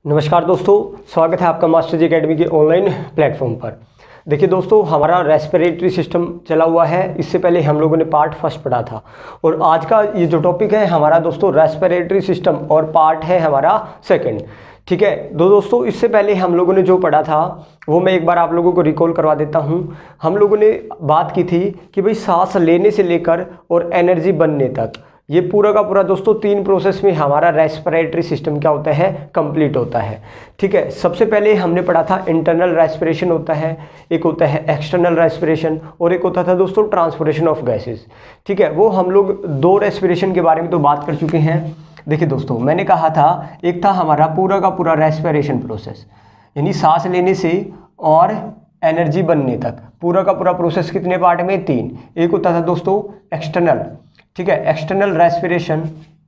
नमस्कार दोस्तों, स्वागत है आपका मास्टर जी अकेडमी के ऑनलाइन प्लेटफॉर्म पर। देखिए दोस्तों, हमारा रेस्पिरेटरी सिस्टम चला हुआ है। इससे पहले हम लोगों ने पार्ट फर्स्ट पढ़ा था और आज का ये जो टॉपिक है हमारा दोस्तों रेस्पिरेटरी सिस्टम और पार्ट है हमारा सेकंड। ठीक है दोस्तों, इससे पहले हम लोगों ने जो पढ़ा था वो मैं एक बार आप लोगों को रिकॉल करवा देता हूँ। हम लोगों ने बात की थी कि भाई सांस लेने से लेकर और एनर्जी बनने तक ये पूरा का पूरा दोस्तों 3 प्रोसेस में हमारा रेस्पिरेटरी सिस्टम क्या होता है, कंप्लीट होता है। ठीक है, सबसे पहले हमने पढ़ा था इंटरनल रेस्पिरेशन होता है, एक होता है एक्सटर्नल रेस्पिरेशन और एक होता था दोस्तों ट्रांसपोर्टेशन ऑफ गैसेस। ठीक है, वो हम लोग 2 रेस्पिरेशन के बारे में तो बात कर चुके हैं। देखिए दोस्तों, मैंने कहा था एक था हमारा पूरा का पूरा रेस्पिरेशन प्रोसेस, यानी सांस लेने से और एनर्जी बनने तक पूरा का पूरा प्रोसेस कितने पार्ट में, 3। एक होता था दोस्तों एक्सटर्नल, ठीक है, एक्सटर्नल रेस्पिरेशन।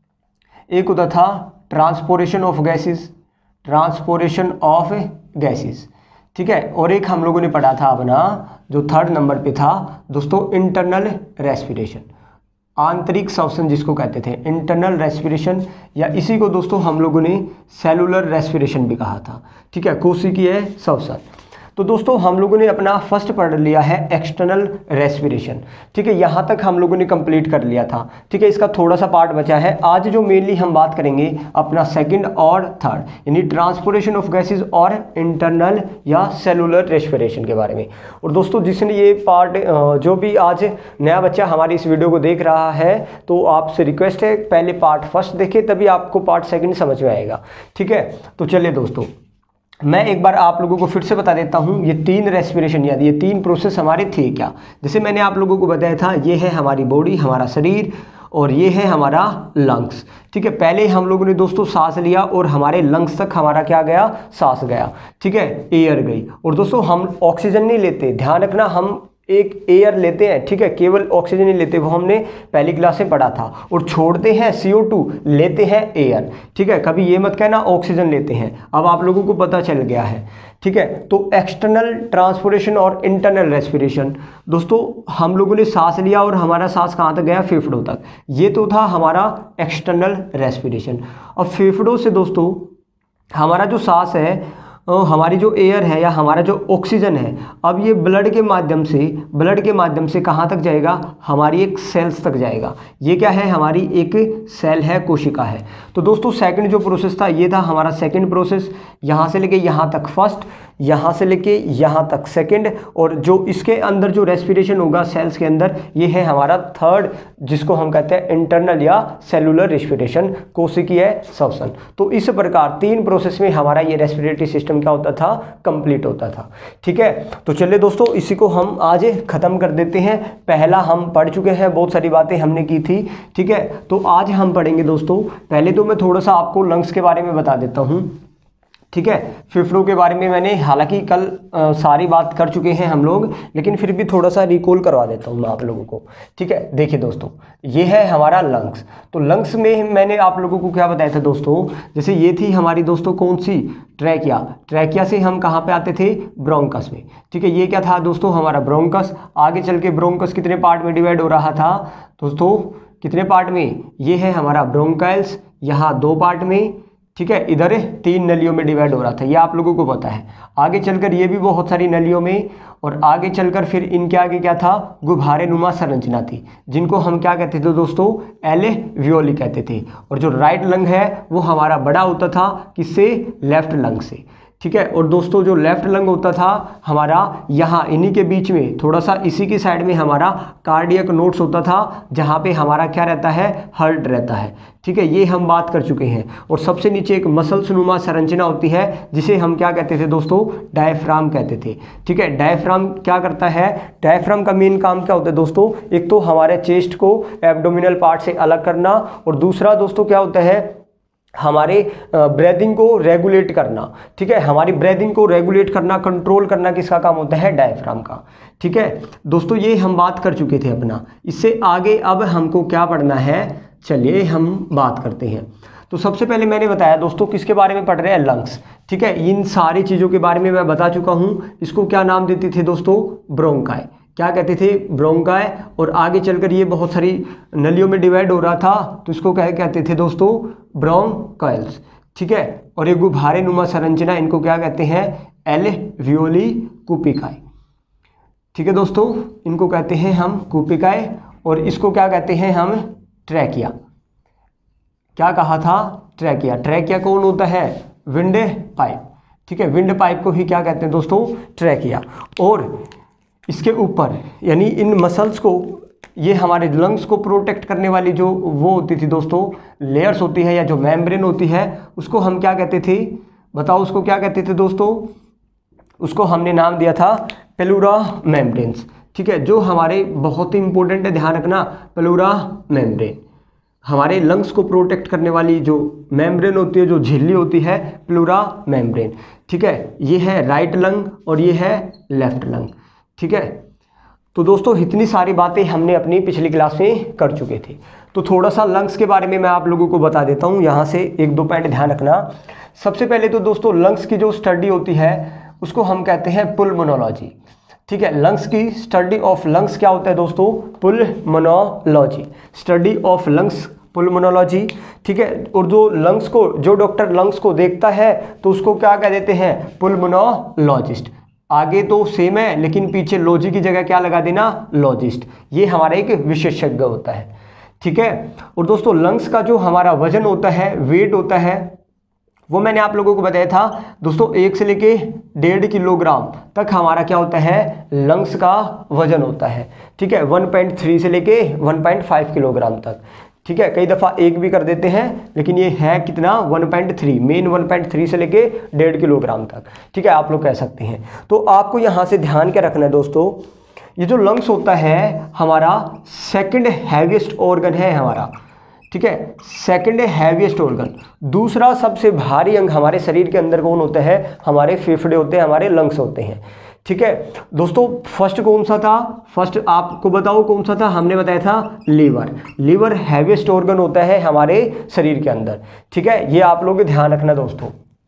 एक होता था transportation of gases, transportation of gases. ठीक है, और एक हम लोगों ने पढ़ा था अपना जो 3rd नंबर पे था दोस्तों इंटरनल रेस्पिरेशन, आंतरिक श्वसन जिसको कहते थे इंटरनल रेस्पिरेशन, या इसी को दोस्तों हम लोगों ने सेलुलर रेस्पिरेशन भी कहा था। ठीक है, कोशिकीय श्वसन। तो दोस्तों हम लोगों ने अपना फर्स्ट पढ़ लिया है एक्सटर्नल रेस्पिरेशन। ठीक है, यहाँ तक हम लोगों ने कंप्लीट कर लिया था। ठीक है, इसका थोड़ा सा पार्ट बचा है। आज जो मेनली हम बात करेंगे अपना सेकंड और थर्ड, यानी ट्रांसपोर्टेशन ऑफ गैसेस और इंटरनल या सेलुलर रेस्पिरेशन के बारे में। और दोस्तों जिसने ये पार्ट जो भी आज नया बच्चा हमारी इस वीडियो को देख रहा है तो आपसे रिक्वेस्ट है पहले पार्ट फर्स्ट देखें, तभी आपको पार्ट सेकंड समझ में आएगा। ठीक है, तो चलिए दोस्तों मैं एक बार आप लोगों को फिर से बता देता हूँ ये 3 रेस्पिरेशन यानी ये 3 प्रोसेस हमारे थे क्या। जैसे मैंने आप लोगों को बताया था ये है हमारी बॉडी, हमारा शरीर, और ये है हमारा लंग्स। ठीक है, पहले हम लोगों ने दोस्तों सांस लिया और हमारे लंग्स तक हमारा क्या गया, सांस गया। ठीक है, एयर गई। और दोस्तों हम ऑक्सीजन नहीं लेते, ध्यान रखना, हम एक एयर लेते हैं। ठीक है, केवल ऑक्सीजन नहीं लेते, वो हमने पहली क्लास में पढ़ा था। और छोड़ते हैं CO2, लेते हैं एयर। ठीक है, कभी ये मत कहना ऑक्सीजन लेते हैं, अब आप लोगों को पता चल गया है। ठीक है, तो एक्सटर्नल ट्रांसपोर्टेशन और इंटरनल रेस्पिरेशन दोस्तों हम लोगों ने सांस लिया और हमारा सांस कहाँ तक गया, फेफड़ों तक। ये तो था हमारा एक्सटर्नल रेस्पिरेशन। अब फेफड़ों से दोस्तों हमारा जो सांस है, हमारी जो एयर है या हमारा जो ऑक्सीजन है, अब ये ब्लड के माध्यम से कहाँ तक जाएगा, हमारी एक सेल्स तक जाएगा। ये क्या है, हमारी एक सेल है, कोशिका है। तो दोस्तों सेकंड जो प्रोसेस था ये था हमारा सेकंड प्रोसेस, यहाँ से लेके यहाँ तक फर्स्ट, यहाँ से लेके यहाँ तक सेकंड, और जो इसके अंदर जो रेस्पिरेशन होगा सेल्स के अंदर ये है हमारा थर्ड, जिसको हम कहते हैं इंटरनल या सेलुलर रेस्पिरेशन, कोशिकीय श्वसन। तो इस प्रकार 3 प्रोसेस में हमारा ये रेस्पिरेटरी सिस्टम क्या होता था, कंप्लीट होता था। ठीक है, तो चलिए दोस्तों इसी को हम आज खत्म कर देते हैं। पहला हम पढ़ चुके हैं, बहुत सारी बातें हमने की थी। ठीक है, तो आज हम पढ़ेंगे दोस्तों, पहले तो मैं थोड़ा सा आपको लंग्स के बारे में बता देता हूँ। ठीक है, फेफड़ों के बारे में मैंने हालांकि कल सारी बात कर चुके हैं हम लोग, लेकिन फिर भी थोड़ा सा रिकॉल करवा देता हूँ मैं आप लोगों को। ठीक है, देखिए दोस्तों ये है हमारा लंग्स। तो लंग्स में मैंने आप लोगों को क्या बताया था दोस्तों, जैसे ये थी हमारी दोस्तों कौन सी, ट्रैकिया। ट्रैकिया से हम कहाँ पे आते थे, ब्रोंकस में। ठीक है, ये क्या था दोस्तों, हमारा ब्रोंकस। आगे चल के ब्रोंकस कितने पार्ट में डिवाइड हो रहा था दोस्तों, कितने पार्ट में, ये है हमारा ब्रोंकाइल्स, यहाँ 2 पार्ट में। ठीक है, इधर 3 नलियों में डिवाइड हो रहा था, ये आप लोगों को पता है। आगे चलकर ये भी बहुत सारी नलियों में, और आगे चलकर फिर इनके आगे क्या था, गुब्बारे नुमा संरचना थी, जिनको हम क्या कहते थे दोस्तों, एल्वेओली कहते थे। और जो राइट लंग है वो हमारा बड़ा होता था, किससे, लेफ्ट लंग से। ठीक है, और दोस्तों जो लेफ्ट लंग होता था हमारा, यहाँ इन्हीं के बीच में थोड़ा सा इसी की साइड में हमारा कार्डियक नोट्स होता था, जहाँ पे हमारा क्या रहता है, हार्ट रहता है। ठीक है, ये हम बात कर चुके हैं। और सबसे नीचे एक मसल्स नुमा संरचना होती है, जिसे हम क्या कहते थे दोस्तों, डायफ्राम कहते थे। ठीक है, डायफ्राम क्या करता है, डायफ्राम का मेन काम क्या होता है दोस्तों, एक तो हमारे चेस्ट को एब्डोमिनल पार्ट से अलग करना, और दूसरा दोस्तों क्या होता है, हमारे ब्रीदिंग को रेगुलेट करना। ठीक है, हमारी ब्रीदिंग को रेगुलेट करना, कंट्रोल करना किसका काम होता है, डायफ्राम का। ठीक है दोस्तों, ये हम बात कर चुके थे अपना। इससे आगे अब हमको क्या पढ़ना है, चलिए हम बात करते हैं। तो सबसे पहले मैंने बताया दोस्तों किसके बारे में पढ़ रहे हैं, लंग्स। ठीक है, इन सारी चीज़ों के बारे में मैं बता चुका हूँ। इसको क्या नाम देते थे दोस्तों, ब्रोंकाई। क्या कहते थे, ब्रोंकाई। और आगे चलकर ये बहुत सारी नलियों में डिवाइड हो रहा था, तो इसको क्या कहते थे दोस्तों, ब्रोंकाइल्स। ठीक है, और ये गुब्बारे नुमा संरचना, इनको क्या कहते हैं, एल्वियोली कूपिकाए। ठीक है दोस्तों, इनको कहते हैं हम कूपिकाए, और इसको क्या कहते हैं हम, ट्रैकिया। क्या कहा था, ट्रैकिया। ट्रैकिया कौन होता है, विंड पाइप। ठीक है, विंड पाइप को ही क्या कहते हैं दोस्तों, ट्रैकिया। और इसके ऊपर यानी इन मसल्स को, ये हमारे लंग्स को प्रोटेक्ट करने वाली जो वो होती थी दोस्तों, लेयर्स होती है या जो मेम्ब्रेन होती है, उसको हम क्या कहते थे, बताओ उसको क्या कहते थे दोस्तों, उसको हमने नाम दिया था प्लूरा मेम्ब्रेन्स। ठीक है, जो हमारे बहुत ही इंपॉर्टेंट है, ध्यान रखना, प्लूरा मेम्ब्रेन हमारे लंग्स को प्रोटेक्ट करने वाली जो मेम्ब्रेन होती है, जो झिल्ली होती है, प्लूरा मेम्ब्रेन। ठीक है, ये है राइट लंग और ये है लेफ्ट लंग। ठीक है, तो दोस्तों इतनी सारी बातें हमने अपनी पिछली क्लास में कर चुके थे। तो थोड़ा सा लंग्स के बारे में मैं आप लोगों को बता देता हूँ, यहाँ से एक दो पॉइंट ध्यान रखना। सबसे पहले तो दोस्तों लंग्स की जो स्टडी होती है उसको हम कहते हैं पुल्मोनोलॉजी। ठीक है, लंग्स की स्टडी ऑफ लंग्स क्या होता है दोस्तों, pulmonology, study of lungs, pulmonology. ठीक है, और जो लंग्स को, जो डॉक्टर लंग्स को देखता है तो उसको क्या कह देते हैं, पुल्मोनोलॉजिस्ट। आगे तो सेम है लेकिन पीछे लॉजी की जगह क्या लगा देना, लॉजिस्ट। ये हमारा एक विशेषज्ञ होता है। ठीक है, और दोस्तों लंग्स का जो हमारा वजन होता है, वेट होता है, वो मैंने आप लोगों को बताया था दोस्तों, 1 से लेके 1.5 किलोग्राम तक हमारा क्या होता है, लंग्स का वजन होता है। ठीक है, 1.3 से लेके 1.5 किलोग्राम तक। ठीक है, कई दफ़ा 1 भी कर देते हैं, लेकिन ये है कितना, 1.3, मेन 1.3 से लेके 1.5 किलोग्राम तक। ठीक है, आप लोग कह सकते हैं। तो आपको यहाँ से ध्यान क्या रखना है दोस्तों, ये जो लंग्स होता है हमारा सेकंड हैवीएस्ट ऑर्गन है हमारा। ठीक है, सेकंड हैवीएस्ट ऑर्गन। दूसरा सबसे भारी अंग हमारे शरीर के अंदर कौन होता है, हमारे फेफड़े होते हैं, हमारे लंग्स होते हैं। ठीक है दोस्तों, फर्स्ट कौन सा था, फर्स्ट आपको बताओ कौन सा था, हमने बताया था लीवर। लीवर हैवीएस्ट ऑर्गन होता है हमारे शरीर के अंदर। ठीक है, ये आप लोग ध्यान रखना दोस्तों।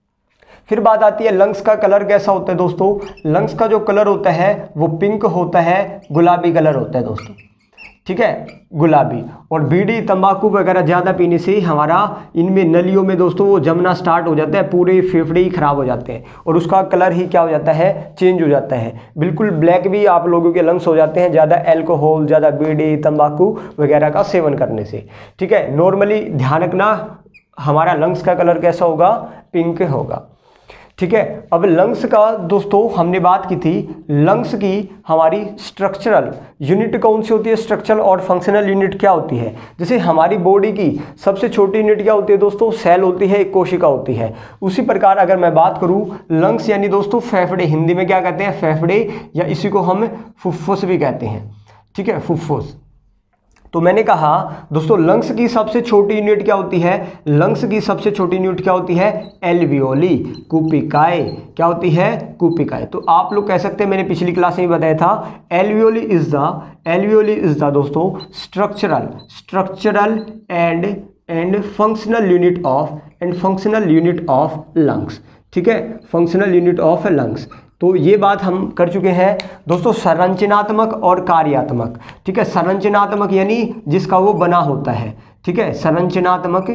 फिर बात आती है लंग्स का कलर कैसा होता है दोस्तों। लंग्स का जो कलर होता है वो पिंक होता है, गुलाबी कलर होता है दोस्तों। ठीक है, गुलाबी। और बीड़ी तंबाकू वगैरह ज़्यादा पीने से हमारा इनमें नलियों में दोस्तों वो जमना स्टार्ट हो जाता है, पूरे फेफड़े ही खराब हो जाते हैं और उसका कलर ही क्या हो जाता है, चेंज हो जाता है। बिल्कुल ब्लैक भी आप लोगों के लंग्स हो जाते हैं ज़्यादा अल्कोहल, ज़्यादा बीड़ी तंबाकू वगैरह का सेवन करने से। ठीक है, नॉर्मली ध्यान रखना हमारा लंग्स का कलर कैसा होगा, पिंक होगा। ठीक है, अब लंग्स का दोस्तों हमने बात की थी, लंग्स की हमारी स्ट्रक्चरल यूनिट कौन सी होती है, स्ट्रक्चरल और फंक्शनल यूनिट क्या होती है। जैसे हमारी बॉडी की सबसे छोटी यूनिट क्या होती है दोस्तों, सेल होती है, एक कोशिका होती है। उसी प्रकार अगर मैं बात करूं लंग्स यानी दोस्तों फेफड़े, हिंदी में क्या कहते हैं, फेफड़े, या इसी को हम फुफ्फुस भी कहते हैं। ठीक है, फुफ्फुस। तो मैंने कहा दोस्तों लंग्स की सबसे छोटी यूनिट क्या होती है, लंग्स की सबसे छोटी यूनिट क्या होती है, एल्वियोली कूपिकाए। क्या होती है, कूपिकाए। तो आप लोग कह सकते हैं, मैंने पिछली क्लास में बताया था, एल्वियोली इज द दोस्तों structural and functional unit of lungs. ठीक है, फंक्शनल यूनिट ऑफ लंग्स। तो ये बात हम कर चुके हैं दोस्तों, संरचनात्मक और कार्यात्मक। ठीक है, संरचनात्मक यानी जिसका वो बना होता है। ठीक है, संरचनात्मक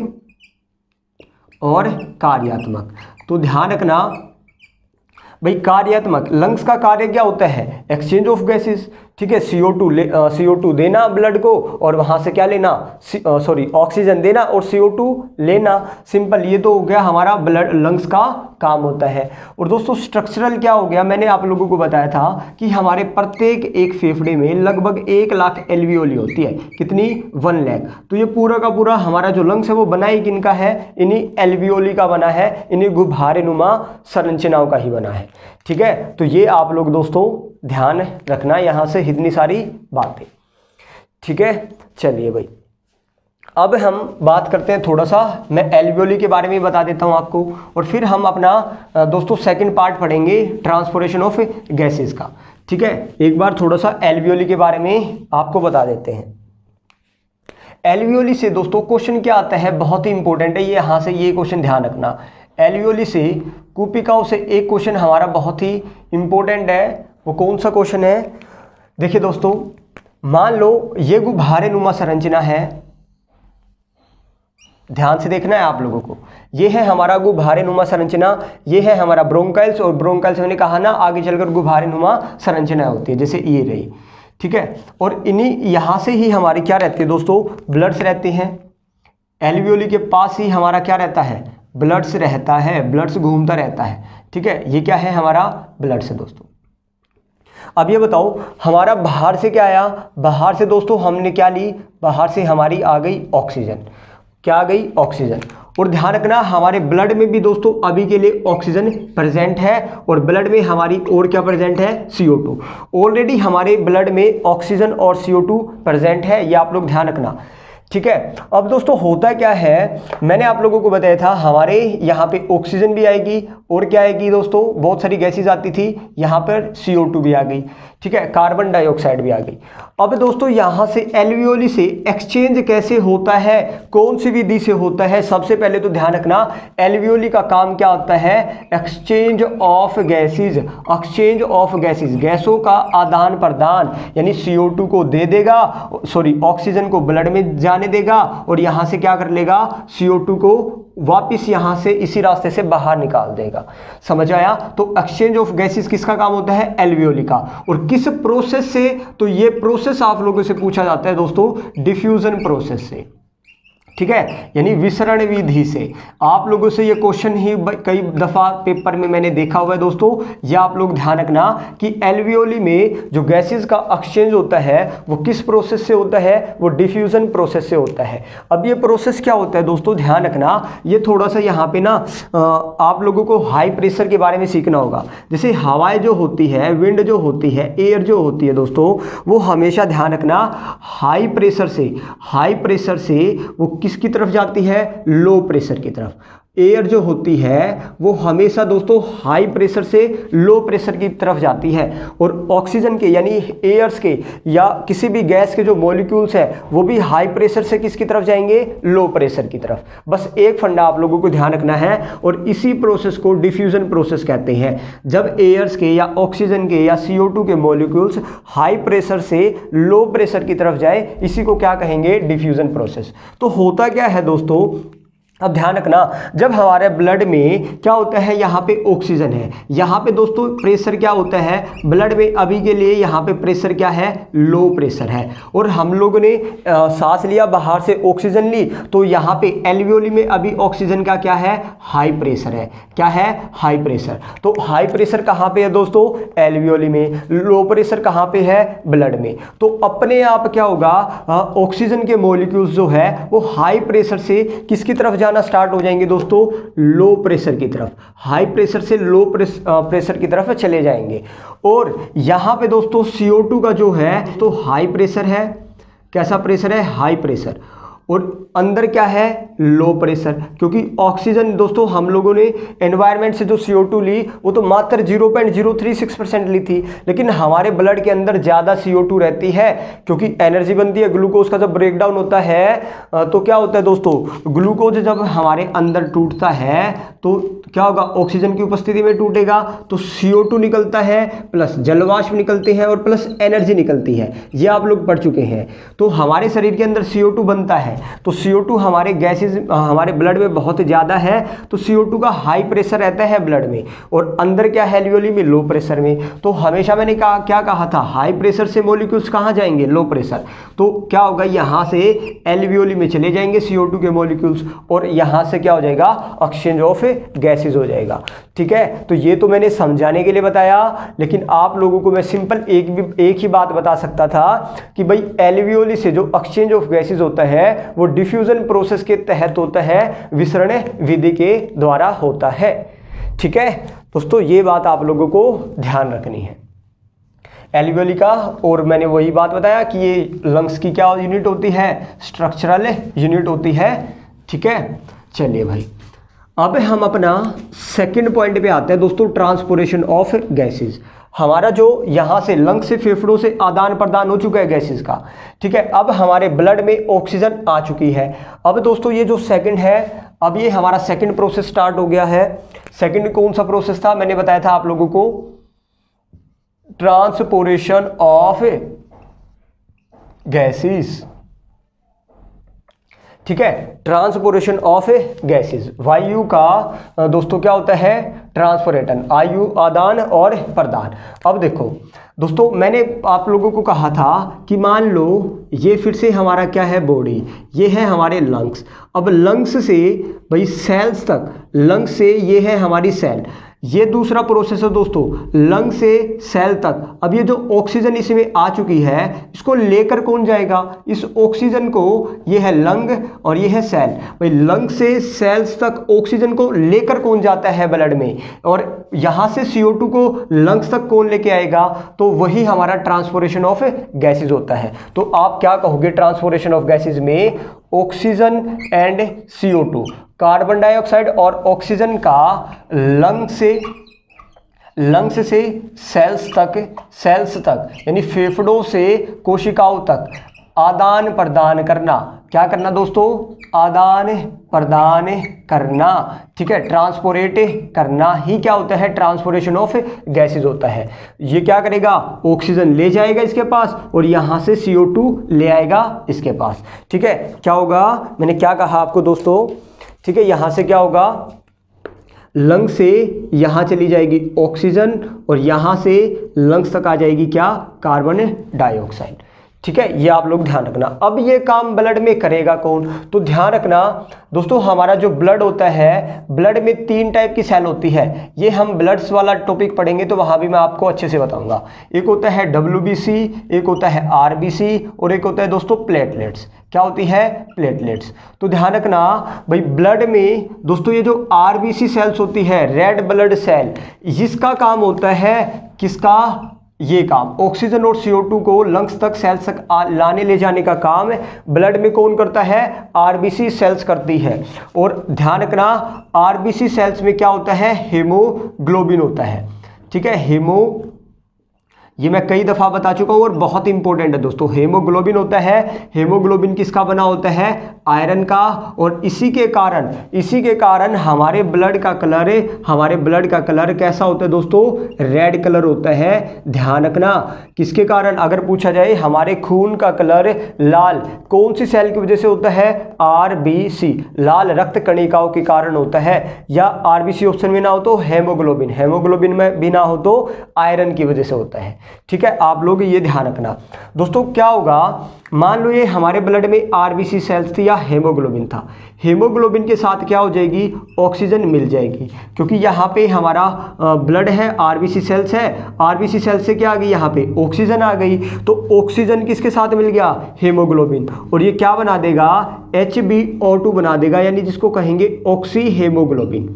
और कार्यात्मक। तो ध्यान रखना भाई, कार्यात्मक लंग्स का कार्य क्या होता है, एक्सचेंज ऑफ गैसेस। ठीक है, CO2 देना ब्लड को और वहाँ से क्या लेना, ऑक्सीजन देना और CO2 लेना। सिंपल, ये तो हो गया हमारा ब्लड लंग्स का काम होता है। और दोस्तों स्ट्रक्चरल क्या हो गया, मैंने आप लोगों को बताया था कि हमारे प्रत्येक एक फेफड़े में लगभग 1 लाख एल्वियोली होती है। कितनी, 1 लाख। तो ये पूरा का पूरा हमारा जो लंग्स है वो बना ही किनका है, इन्हीं एल्वियोली का बना है, इन्हीं गुब्बारे नुमा संरचनाओं का ही बना है। ठीक है, तो ये आप लोग दोस्तों ध्यान रखना यहाँ से इतनी सारी बातें। ठीक है, चलिए भाई अब हम बात करते हैं थोड़ा सा, मैं एल्वियोली के बारे में बता देता हूँ आपको, और फिर हम अपना दोस्तों सेकंड पार्ट पढ़ेंगे ट्रांसपोर्टेशन ऑफ गैसेस का। ठीक है, एक बार थोड़ा सा एल्वियोली के बारे में आपको बता देते हैं। एल्वियोली से दोस्तों क्वेश्चन क्या आता है, बहुत ही इंपॉर्टेंट है ये, यहाँ से ये क्वेश्चन ध्यान रखना। एल्वियोली से, कूपिकाओं से एक क्वेश्चन हमारा बहुत ही इंपॉर्टेंट है। वो कौन सा क्वेश्चन है, देखिए दोस्तों, मान लो ये गुब्बारे नुमा संरचना है, ध्यान से देखना है आप लोगों को। ये है हमारा गुब्बारेनुमा संरचना, ये है हमारा ब्रोंकाइल्स, और ब्रोंकाइल्स मैंने कहा ना आगे चलकर गुब्बारेनुमा संरचना होती है, जैसे ये रही, ठीक है। और इन्हीं यहाँ से ही हमारी क्या रहती है दोस्तों, ब्लड्स रहते हैं। एल्वियोली के पास ही हमारा क्या रहता है, ब्लड्स रहता है, ब्लड्स घूमता रहता है, ठीक है। ये क्या है, हमारा ब्लड्स है दोस्तों। अब ये बताओ हमारा बाहर से क्या आया, बाहर से दोस्तों हमने क्या ली, बाहर से हमारी आ गई ऑक्सीजन, क्या आ गई, ऑक्सीजन। और ध्यान रखना हमारे ब्लड में भी दोस्तों अभी के लिए ऑक्सीजन प्रेजेंट है, और ब्लड में हमारी और क्या प्रेजेंट है, CO2। ऑलरेडी हमारे ब्लड में ऑक्सीजन और CO2 प्रेजेंट है, ये आप लोग ध्यान रखना, ठीक है। अब दोस्तों होता क्या है, मैंने आप लोगों को बताया था हमारे यहाँ पे ऑक्सीजन भी आएगी, और क्या आएगी दोस्तों, बहुत सारी गैसेज आती थी, यहाँ पर CO2 भी आ गई, ठीक है, कार्बन डाइऑक्साइड भी आ गई। अब दोस्तों यहाँ से एल्वियोली से एक्सचेंज कैसे होता है, कौन सी विधि से होता है, सबसे पहले तो ध्यान रखना एल्वियोली का काम क्या होता है, exchange of gases, exchange of gases, गैसों का आदान प्रदान, यानी CO2 को दे देगा, सॉरी ऑक्सीजन को ब्लड में जाने देगा, और यहाँ से क्या कर लेगा, CO2 को वापिस यहाँ से इसी रास्ते से बाहर निकाल देगा। समझ आया? तो एक्सचेंज ऑफ गैसेस किसका काम होता है, एल्वियोली का। और किस प्रोसेस से, तो ये प्रोसेस आप लोगों से पूछा जाता है दोस्तों, डिफ्यूजन प्रोसेस से, ठीक है, यानी विसरण विधि से। आप लोगों से ये क्वेश्चन ही कई दफा पेपर में मैंने देखा हुआ है दोस्तों। ये आप लोग ध्यान रखना कि एल्वियोली में जो गैसेस का एक्सचेंज होता है वो किस प्रोसेस से होता है, वो डिफ्यूजन प्रोसेस से होता है। अब ये प्रोसेस क्या होता है दोस्तों, ध्यान रखना, ये थोड़ा सा यहाँ पे ना आप लोगों को हाई प्रेशर के बारे में सीखना होगा। जैसे हवाएं जो होती है, विंड जो होती है, एयर जो होती है दोस्तों, वो हमेशा ध्यान रखना हाई प्रेशर से वो किसकी तरफ जाती है, लो प्रेशर की तरफ। एयर जो होती है वो हमेशा दोस्तों हाई प्रेशर से लो प्रेशर की तरफ जाती है, और ऑक्सीजन के यानी एयर्स के या किसी भी गैस के जो मॉलिक्यूल्स है वो भी हाई प्रेशर से किसकी तरफ जाएंगे, लो प्रेशर की तरफ। बस एक फंडा आप लोगों को ध्यान रखना है, और इसी प्रोसेस को डिफ्यूजन प्रोसेस कहते हैं। जब एयर्स के या ऑक्सीजन के या CO2 के मॉलिक्यूल्स हाई प्रेशर से लो प्रेशर की तरफ जाए, इसी को क्या कहेंगे, डिफ्यूजन प्रोसेस। तो होता क्या है दोस्तों, अब ध्यान रखना, जब हमारे ब्लड में क्या होता है, यहाँ पे ऑक्सीजन है, यहाँ पे दोस्तों प्रेशर क्या होता है ब्लड में, अभी के लिए यहाँ पे प्रेशर क्या है, लो प्रेशर है। और हम लोगों ने सांस लिया, बाहर से ऑक्सीजन ली, तो यहाँ पे एल्वियोली में अभी ऑक्सीजन का क्या है, हाई प्रेशर है। क्या है, हाई प्रेशर। तो हाई प्रेशर कहाँ पे है दोस्तों, एल्वियोली में। लो प्रेशर कहाँ पे है, ब्लड में। तो अपने आप क्या होगा, ऑक्सीजन के मॉलिक्यूल्स जो है वो हाई प्रेशर से किसकी तरफ स्टार्ट हो जाएंगे दोस्तों, लो प्रेशर की तरफ। हाई प्रेशर से लो प्रेशर की तरफ चले जाएंगे। और यहां पे दोस्तों CO2 का जो है तो हाई प्रेशर है, कैसा प्रेशर है, हाई प्रेशर, और अंदर क्या है, लो प्रेशर। क्योंकि ऑक्सीजन दोस्तों हम लोगों ने एनवायरनमेंट से जो CO2 ली वो तो मात्र 0.036% ली थी, लेकिन हमारे ब्लड के अंदर ज़्यादा CO2 रहती है, क्योंकि एनर्जी बनती है। ग्लूकोज का जब ब्रेकडाउन होता है तो क्या होता है दोस्तों, ग्लूकोज जब हमारे अंदर टूटता है तो क्या होगा, ऑक्सीजन की उपस्थिति में टूटेगा, तो CO2 निकलता है, प्लस जलवाष्प निकलते हैं, और प्लस एनर्जी निकलती है। ये आप लोग पढ़ चुके हैं। तो हमारे शरीर के अंदर CO2 बनता है, तो CO2 हमारे गैसेज हमारे ब्लड में बहुत ज़्यादा है, तो CO2 का हाई प्रेशर रहता है ब्लड में, और अंदर क्या है, एल्वियोली में लो प्रेशर में। तो हमेशा मैंने कहा, क्या कहा था, हाई प्रेशर से मॉलिक्यूल्स कहाँ जाएंगे, लो प्रेशर। तो क्या होगा, यहाँ से एल्वियोली में चले जाएंगे CO2 के मॉलिक्यूल्स, और यहाँ से क्या हो जाएगा, एक्सचेंज ऑफ गैसेज हो जाएगा। ठीक है, तो ये तो मैंने समझाने के लिए बताया, लेकिन आप लोगों को मैं सिंपल एक ही बात बता सकता था कि भाई एल्वियोली से जो एक्सचेंज ऑफ गैसेज होता है वो डिफ्यूजन प्रोसेस के तहत होता है, विसरण विधि के द्वारा होता है। ठीक है दोस्तों, ये बात आप लोगों को ध्यान रखनी है एल्वियोली का। और मैंने वही बात बताया कि ये लंग्स की क्या यूनिट होती है, स्ट्रक्चरल यूनिट होती है। ठीक है, चलिए भाई, अब हम अपना सेकंड पॉइंट पे आते हैं दोस्तों, ट्रांसपोर्टेशन ऑफ गैसेस। हमारा जो यहाँ से लंग से फेफड़ों से आदान प्रदान हो चुका है गैसेस का। ठीक है, अब हमारे ब्लड में ऑक्सीजन आ चुकी है। अब दोस्तों ये जो सेकंड है, अब ये हमारा सेकंड प्रोसेस स्टार्ट हो गया है। सेकंड कौन सा प्रोसेस था, मैंने बताया था आप लोगों को, ट्रांसपोर्टेशन ऑफ गैसेस। ठीक है, ट्रांसपोर्टेशन ऑफ गैसेस, वायु का दोस्तों क्या होता है, ट्रांसपोरेटन, आयु आदान और प्रदान। अब देखो दोस्तों, मैंने आप लोगों को कहा था कि मान लो ये फिर से हमारा क्या है, बॉडी, ये है हमारे लंग्स। अब लंग्स से भाई सेल्स तक, लंग्स से ये है हमारी सेल, ये दूसरा प्रोसेस है दोस्तों, लंग से सेल तक। अब ये जो ऑक्सीजन इसमें आ चुकी है, इसको लेकर कौन जाएगा, इस ऑक्सीजन को, ये है लंग और ये है सेल। भाई लंग से सेल्स तक ऑक्सीजन को लेकर कौन जाता है ब्लड में, और यहाँ से CO2 को लंग्स तक कौन लेके आएगा, तो वही हमारा ट्रांसपोर्टेशन ऑफ गैसेज होता है। तो आप क्या कहोगे ट्रांसपोर्टेशन ऑफ गैसेज में, oxygen and CO2, carbon dioxide और ऑक्सीजन का लंग्स से सेल्स तक यानी फेफड़ों से कोशिकाओं तक आदान प्रदान करना। क्या करना दोस्तों, आदान प्रदान करना, ठीक है, ट्रांसपोर्ट करना ही क्या होता है, ट्रांसपोर्टेशन ऑफ गैसेज होता है। ये क्या करेगा, ऑक्सीजन ले जाएगा इसके पास और यहाँ से CO2 ले आएगा इसके पास। ठीक है, क्या होगा, मैंने क्या कहा आपको दोस्तों, ठीक है, यहाँ से क्या होगा, लंग से यहाँ चली जाएगी ऑक्सीजन और यहाँ से लंग्स तक आ जाएगी क्या, कार्बन डाइऑक्साइड। ठीक है, ये आप लोग ध्यान रखना। अब ये काम ब्लड में करेगा कौन, तो ध्यान रखना दोस्तों, हमारा जो ब्लड होता है, ब्लड में 3 टाइप की सेल होती है। ये हम ब्लड्स वाला टॉपिक पढ़ेंगे तो वहाँ भी मैं आपको अच्छे से बताऊंगा। एक होता है WBC, एक होता है RBC और एक होता है दोस्तों प्लेटलेट्स। क्या होती है, प्लेटलेट्स। तो ध्यान रखना भाई, ब्लड में दोस्तों ये जो RBC सेल्स होती है, रेड ब्लड सेल, इसका काम होता है किसका, ये काम ऑक्सीजन और CO2 को लंग्स तक, सेल्स तक लाने ले जाने का काम ब्लड में कौन करता है, RBC सेल्स करती है। और ध्यान रखना RBC सेल्स में क्या होता है, हीमोग्लोबिन होता है। ठीक है, ये मैं कई दफ़ा बता चुका हूँ और बहुत इंपॉर्टेंट है दोस्तों। हीमोग्लोबिन होता है, हीमोग्लोबिन किसका बना होता है, आयरन का, और इसी के कारण हमारे ब्लड का कलर कैसा होता है दोस्तों, रेड कलर होता है। ध्यान रखना किसके कारण, अगर पूछा जाए हमारे खून का कलर लाल कौन सी सेल की वजह से होता है, RBC, लाल रक्त कणिकाओं के कारण होता है, या RBC ऑप्शन में ना हो तो हेमोग्लोबिन में भी ना हो तो आयरन की वजह से होता है। ठीक है, आप लोग ये ध्यान रखना दोस्तों। क्या होगा, मान लो ये हमारे ब्लड में RBC सेल्स थी या हेमोग्लोबिन था, हेमोग्लोबिन के साथ क्या हो जाएगी, ऑक्सीजन मिल जाएगी, क्योंकि यहाँ पे हमारा ब्लड है, RBC सेल्स है, RBC सेल्स से क्या आ गई, यहाँ पे ऑक्सीजन आ गई। तो ऑक्सीजन किसके साथ मिल गया, हेमोग्लोबिन, और ये क्या बना देगा, HbO2 बना देगा, यानी जिसको कहेंगे ऑक्सी हेमोग्लोबिन।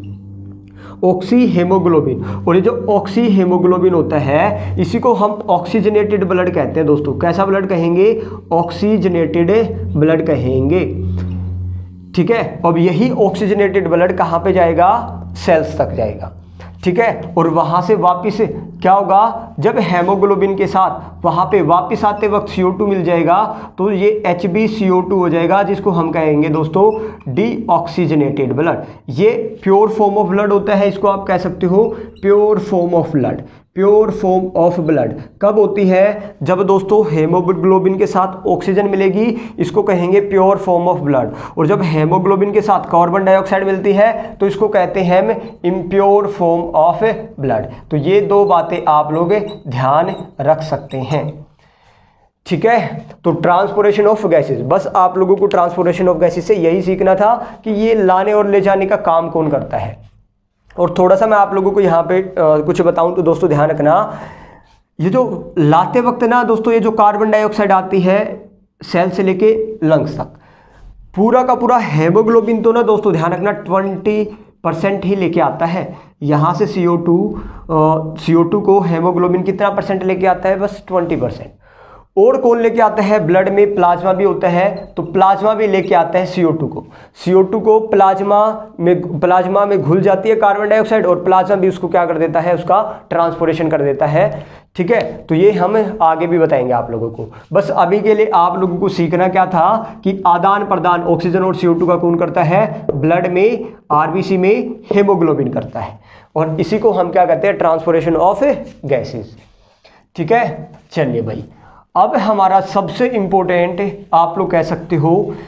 और ये जो ऑक्सी हेमोग्लोबिन होता है, इसी को हम ऑक्सीजनेटेड ब्लड कहते हैं दोस्तों। कैसा ब्लड कहेंगे, ऑक्सीजनेटेड ब्लड कहेंगे। ठीक है, अब यही ऑक्सीजनेटेड ब्लड कहाँ पे जाएगा, सेल्स तक जाएगा। ठीक है, और वहाँ से वापस क्या होगा, जब हेमोग्लोबिन के साथ वहाँ पे वापस आते वक्त CO2 मिल जाएगा तो ये HbCO2 हो जाएगा, जिसको हम कहेंगे दोस्तों डीऑक्सीजनेटेड ब्लड। ये प्योर फॉर्म ऑफ ब्लड होता है, इसको आप कह सकते हो प्योर फॉर्म ऑफ ब्लड। कब होती है, जब दोस्तों हेमोग्लोबिन के साथ ऑक्सीजन मिलेगी, इसको कहेंगे प्योर फॉर्म ऑफ ब्लड। और जब हेमोग्लोबिन के साथ कार्बन डाइऑक्साइड मिलती है तो इसको कहते हैं हम इम्प्योर फॉर्म ऑफ ब्लड। तो ये 2 बातें आप लोग ध्यान रख सकते हैं। ठीक है, तो ट्रांसपोर्टेशन ऑफ गैसेस, बस आप लोगों को ट्रांसपोर्टेशन ऑफ गैसेस से यही सीखना था कि ये लाने और ले जाने का काम कौन करता है। और थोड़ा सा मैं आप लोगों को यहाँ पे कुछ बताऊं तो दोस्तों ध्यान रखना, ये जो लाते वक्त ना दोस्तों, ये जो कार्बन डाइऑक्साइड आती है सेल से लेके लंग्स तक, पूरा का पूरा हेमोग्लोबिन तो ना दोस्तों ध्यान रखना 20% ही लेके आता है। यहाँ से CO2 को हेमोग्लोबिन कितना परसेंट लेके आता है, बस 20%। और कौन लेके आता है, ब्लड में प्लाज्मा भी होता है, तो प्लाज्मा भी लेके आता है CO2 को प्लाज्मा में घुल जाती है कार्बन डाइऑक्साइड, और प्लाज्मा भी उसको क्या कर देता है, उसका ट्रांसपोर्टेशन कर देता है। ठीक है, तो ये हम आगे भी बताएंगे आप लोगों को। बस अभी के लिए आप लोगों को सीखना क्या था कि आदान प्रदान ऑक्सीजन और CO2 का कौन करता है, ब्लड में RBC में हेमोग्लोबिन करता है, और इसी को हम क्या कहते हैं, ट्रांसपोर्टेशन ऑफ गैसेस। ठीक है, चलिए भाई, अब हमारा सबसे इंपॉर्टेंट आप लोग कह सकते हो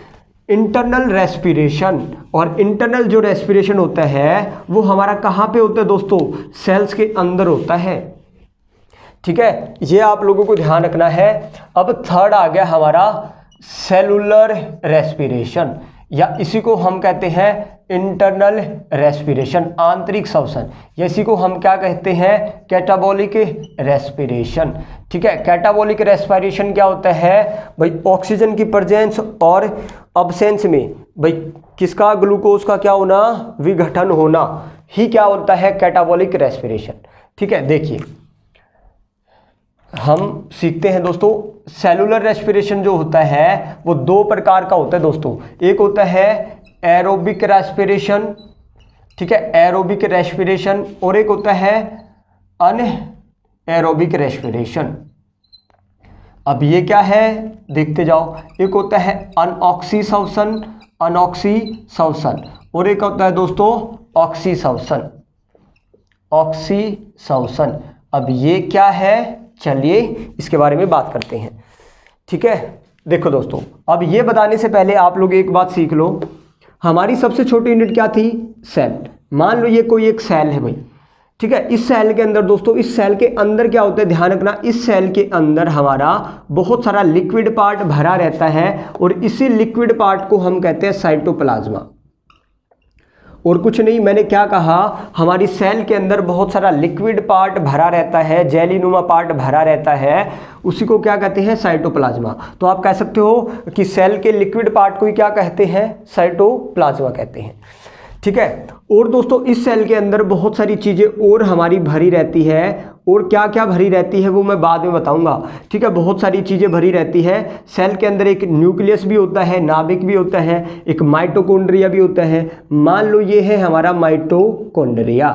इंटरनल रेस्पिरेशन। और इंटरनल जो रेस्पिरेशन होता है वो हमारा कहाँ पे होता है दोस्तों, सेल्स के अंदर होता है। ठीक है, ये आप लोगों को ध्यान रखना है। अब थर्ड आ गया हमारा सेलुलर रेस्पिरेशन, या इसी को हम कहते हैं इंटरनल रेस्पिरेशन, आंतरिक श्वसन, या इसी को हम क्या कहते हैं, कैटाबॉलिक रेस्पिरेशन। ठीक है, कैटाबॉलिक रेस्पिरेशन क्या होता है भाई, ऑक्सीजन की प्रेजेंस और अब्सेंस में भाई किसका, ग्लूकोज का क्या होना, विघटन होना ही क्या होता है, कैटाबॉलिक रेस्पिरेशन। ठीक है, देखिए हम सीखते हैं दोस्तों, सेलुलर रेस्पिरेशन जो होता है वो दो प्रकार का होता है दोस्तों। एक होता है एरोबिक रेस्पिरेशन, ठीक है, एरोबिक रेस्पिरेशन, और एक होता है अनएरोबिक रेस्पिरेशन। अब ये क्या है देखते जाओ, एक होता है अनऑक्सी श्वसन, अनऑक्सी श्वसन, और एक होता है दोस्तों ऑक्सी श्वसन, ऑक्सी श्वसन। अब ये क्या है, चलिए इसके बारे में बात करते हैं। ठीक है, देखो दोस्तों, अब ये बताने से पहले आप लोग एक बात सीख लो, हमारी सबसे छोटी यूनिट क्या थी, सेल। मान लो ये कोई एक सेल है भाई, ठीक है, इस सेल के अंदर दोस्तों, इस सेल के अंदर क्या होता है, ध्यान रखना, इस सेल के अंदर हमारा बहुत सारा लिक्विड पार्ट भरा रहता है, और इसी लिक्विड पार्ट को हम कहते हैं साइटोप्लाज्मा। और कुछ नहीं, मैंने क्या कहा, हमारी सेल के अंदर बहुत सारा लिक्विड पार्ट भरा रहता है, जेलीनुमा पार्ट भरा रहता है, उसी को क्या कहते हैं, साइटोप्लाज्मा। तो आप कह सकते हो कि सेल के लिक्विड पार्ट को ही क्या कहते हैं, साइटोप्लाज्मा कहते हैं। ठीक है, और दोस्तों इस सेल के अंदर बहुत सारी चीज़ें और हमारी भरी रहती है, और क्या क्या भरी रहती है वो मैं बाद में बताऊंगा। ठीक है, बहुत सारी चीज़ें भरी रहती है सेल के अंदर, एक न्यूक्लियस भी होता है, नाभिक भी होता है, एक माइटोकॉन्ड्रिया भी होता है। मान लो ये है हमारा माइटोकॉन्ड्रिया,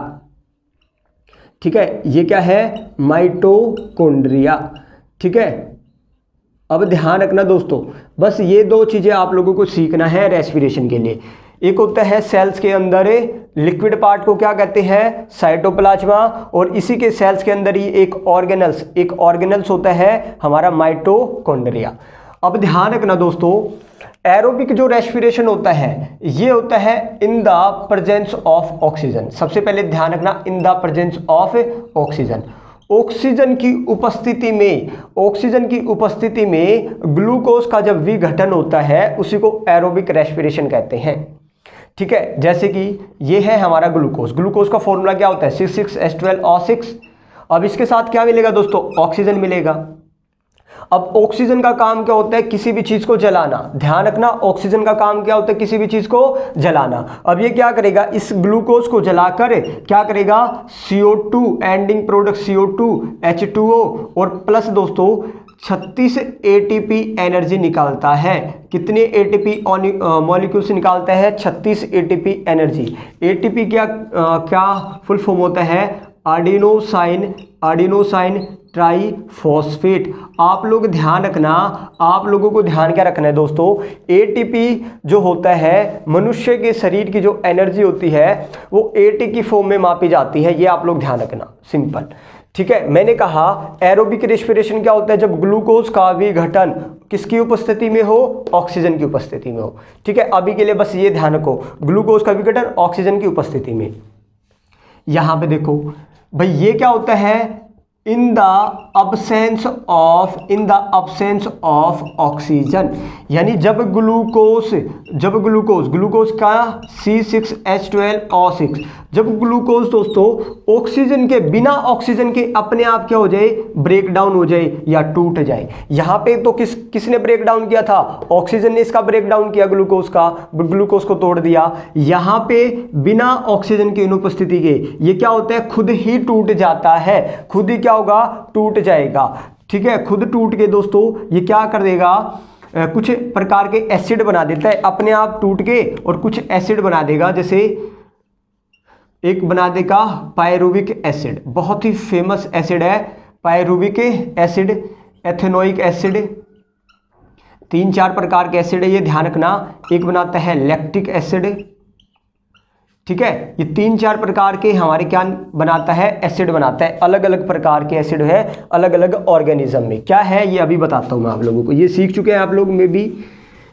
ठीक है, ये क्या है, माइटोकॉन्ड्रिया। ठीक है, अब ध्यान रखना दोस्तों, बस ये दो चीज़ें आप लोगों को सीखना है रेस्पिरेशन के लिए। एक होता है सेल्स के अंदर लिक्विड पार्ट को क्या कहते हैं, साइटोप्लाज्मा, और इसी के सेल्स के अंदर ही एक ऑर्गेनल्स होता है हमारा माइटोकॉन्ड्रिया। अब ध्यान रखना दोस्तों, एरोबिक जो रेस्पिरेशन होता है ये होता है in the presence of oxygen. सबसे पहले ध्यान रखना, in the presence of oxygen, oxygen की उपस्थिति में ग्लूकोज का जब विघटन होता है उसी को एरोबिक रेस्पिरेशन कहते हैं। ठीक है, जैसे कि ये है हमारा ग्लूकोज का फॉर्मूला क्या होता है, C6H12O6। अब इसके साथ क्या मिलेगा दोस्तों, ऑक्सीजन मिलेगा। अब ऑक्सीजन का काम क्या होता है, किसी भी चीज को जलाना। ध्यान रखना, ऑक्सीजन का काम क्या होता है, किसी भी चीज को जलाना। अब ये क्या करेगा, इस ग्लूकोज को जलाकर क्या करेगा, CO2 ending product CO2 H2O और प्लस दोस्तों 36 ATP एनर्जी निकालता है। कितने ATP मॉलिक्यूल से निकालता है, 36 ATP एनर्जी। ATP क्या फुल फॉर्म होता है, आडिनोसाइन ट्राइफॉस्फेट। आप लोग ध्यान रखना, आप लोगों को ध्यान क्या रखना है दोस्तों, ATP जो होता है, मनुष्य के शरीर की जो एनर्जी होती है वो ATP की फॉर्म में मापी जाती है, ये आप लोग ध्यान रखना, सिंपल। ठीक है, मैंने कहा एरोबिक रेस्पिरेशन क्या होता है, जब ग्लूकोज का विघटन किसकी उपस्थिति में हो, ऑक्सीजन की उपस्थिति में हो। ठीक है, अभी के लिए बस ये ध्यान रखो, ग्लूकोज का विघटन ऑक्सीजन की उपस्थिति में। यहां पे देखो भाई, ये क्या होता है, in the absence of oxygen, यानी जब ग्लूकोज का C6H12O6, जब ग्लूकोज दोस्तों ऑक्सीजन के बिना ऑक्सीजन के अपने आप क्या हो जाए, ब्रेक डाउन हो जाए या टूट जाए। यहाँ पे तो किसने ब्रेक डाउन किया था, ऑक्सीजन ने इसका ब्रेक डाउन किया, ग्लूकोज को तोड़ दिया। यहाँ पे बिना ऑक्सीजन की अनुपस्थिति के ये क्या होता है, खुद ही टूट जाता है, खुद ही क्या होगा, टूट जाएगा। ठीक है, खुद टूट के दोस्तों ये क्या कर देगा, कुछ प्रकार के एसिड बना देता है, अपने आप टूट के और कुछ एसिड बना देगा। जैसे एक बना देगा पायरुविक एसिड, बहुत ही फेमस एसिड है पायरुविक एसिड, एथेनोइक एसिड, 3-4 प्रकार के एसिड है, ये ध्यान रखना। एक बनाता है लैक्टिक एसिड। ठीक है, ये 3-4 प्रकार के हमारे क्या बनाता है, एसिड बनाता है। अलग अलग प्रकार के एसिड है अलग अलग ऑर्गेनिज्म में, क्या है ये अभी बताता हूँ मैं आप लोगों को, ये सीख चुके हैं आप लोग में भी।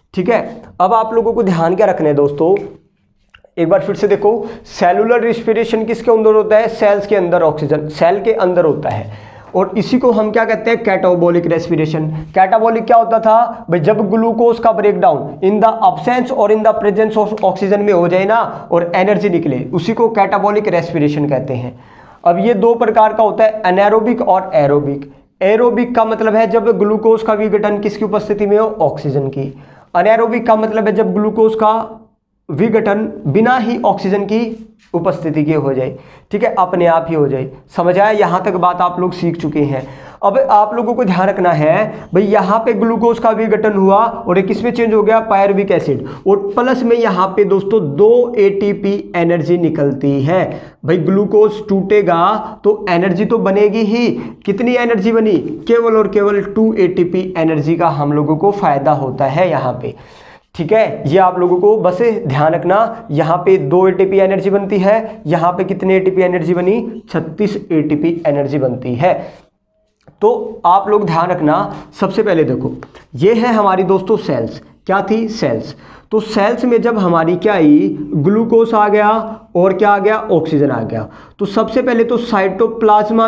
ठीक है, अब आप लोगों को ध्यान क्या रखना है दोस्तों, एक बार फिर से देखो, सेलुलर रेस्पिरेशन किसके अंदर होता है, सेल्स के अंदर, ऑक्सीजन सेल के अंदर होता है, और इसी को हम क्या कहते हैं, कैटाबॉलिक रेस्पिरेशन। कैटाबॉलिक क्या होता था भाई, जब ग्लूकोज का ब्रेकडाउन इन द अब्सेंस और in the presence of oxygen में हो जाए ना और एनर्जी निकले, उसी को कैटाबॉलिक रेस्पिरेशन कहते हैं। अब ये दो प्रकार का होता है, एनारोबिक और एरोबिक। एरोबिक का मतलब है जब ग्लूकोज का विघटन किसकी उपस्थिति में हो, ऑक्सीजन की। अनएरोबिक का मतलब है जब ग्लूकोज का विघटन बिना ही ऑक्सीजन की उपस्थिति के हो जाए, ठीक है, अपने आप ही हो जाए। समझ आया, यहाँ तक बात आप लोग सीख चुके हैं। अब आप लोगों को ध्यान रखना है भाई, यहाँ पे ग्लूकोज का विघटन हुआ और ये किसमें चेंज हो गया, पायरुविक एसिड, और प्लस में यहाँ पे दोस्तों 2 ATP एनर्जी निकलती है। भाई ग्लूकोज टूटेगा तो एनर्जी तो बनेगी ही, कितनी एनर्जी बनी, केवल और केवल 2 ATP एनर्जी का हम लोगों को फायदा होता है यहाँ पे, ठीक है। ये आप लोगों को बस ध्यान रखना, यहाँ पे 2 ATP एनर्जी बनती है, यहाँ पे कितनी ATP एनर्जी बनी, 36 ATP एनर्जी बनती है। तो आप लोग ध्यान रखना, सबसे पहले देखो ये है हमारी दोस्तों सेल्स, क्या थी, सेल्स। तो सेल्स में जब हमारी क्या आई, ग्लूकोज आ गया और क्या आ गया, ऑक्सीजन आ गया, तो सबसे पहले तो साइटोप्लाज्मा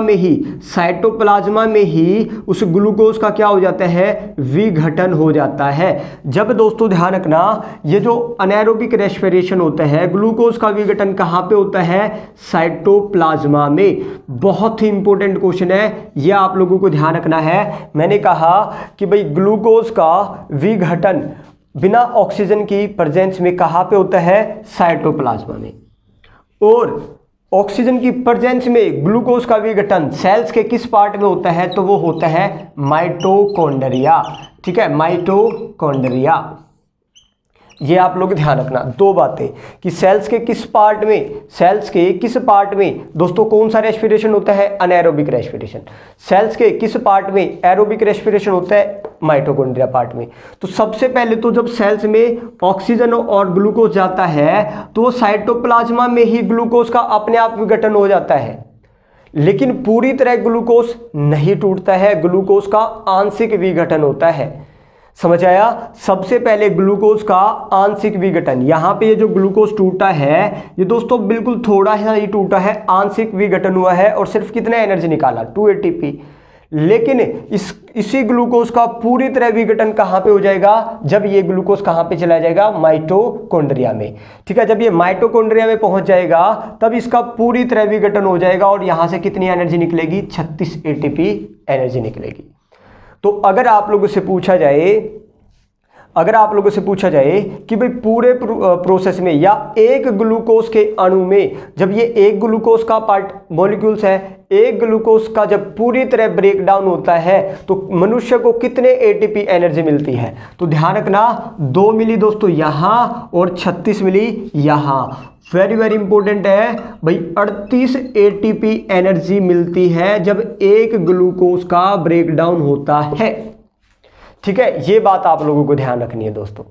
में ही उस ग्लूकोज का क्या हो जाता है, विघटन हो जाता है। जब दोस्तों ध्यान रखना, ये जो अनएरोबिक रेस्पिरेशन होता है, ग्लूकोज का विघटन कहाँ पे होता है, साइटोप्लाज्मा में। बहुत ही इंपॉर्टेंट क्वेश्चन है, ये आप लोगों को ध्यान रखना है। मैंने कहा कि भाई ग्लूकोज का विघटन बिना ऑक्सीजन की प्रेजेंस में कहाँ पे होता है, साइटोप्लाज्मा में, और ऑक्सीजन की प्रेजेंस में ग्लूकोज का विघटन सेल्स के किस पार्ट में होता है, तो वो होता है माइटोकॉन्ड्रिया, ठीक है, माइटोकॉन्ड्रिया। ये आप लोग ध्यान रखना, दो बातें कि सेल्स के किस पार्ट में दोस्तों कौन सा रेस्पिरेशन होता है, अनएरोबिक रेस्पिरेशन। सेल्स के किस पार्ट में एरोबिक रेस्पिरेशन होता है, माइटोकॉन्ड्रिया पार्ट में। तो सबसे पहले तो जब सेल्स में ऑक्सीजन और ग्लूकोज जाता है तो साइटोप्लाज्मा में ही ग्लूकोज का अपने आप विघटन हो जाता है, लेकिन पूरी तरह ग्लूकोज नहीं टूटता है, ग्लूकोज का आंशिक विघटन होता है। समझ आया, सबसे पहले ग्लूकोज का आंशिक विघटन, यहाँ पे ये जो ग्लूकोज टूटा है ये दोस्तों बिल्कुल थोड़ा ही टूटा है, आंशिक विघटन हुआ है और सिर्फ कितना एनर्जी निकाला, 2 ATP। लेकिन इसी ग्लूकोज का पूरी तरह विघटन कहाँ पे हो जाएगा, जब ये ग्लूकोज कहाँ पे चला जाएगा, माइटोकॉन्ड्रिया में, ठीक है। जब ये माइटोकॉन्ड्रिया में पहुंच जाएगा तब इसका पूरी तरह विघटन हो जाएगा और यहाँ से कितनी एनर्जी निकलेगी, 36 ATP एनर्जी निकलेगी। तो अगर आप लोगों से पूछा जाए कि भाई पूरे प्रोसेस में या एक ग्लूकोज के अणु में, जब ये एक ग्लूकोज का पार्ट मॉलिक्यूल्स है, एक ग्लूकोज का जब पूरी तरह ब्रेक डाउन होता है तो मनुष्य को कितने ATP एनर्जी मिलती है, तो ध्यान रखना 2 मिली दोस्तों यहाँ और 36 मिली यहाँ। वेरी वेरी इंपॉर्टेंट है भाई, 38 ATP एनर्जी मिलती है जब एक ग्लूकोज का ब्रेकडाउन होता है, ठीक है। ये बात आप लोगों को ध्यान रखनी है दोस्तों।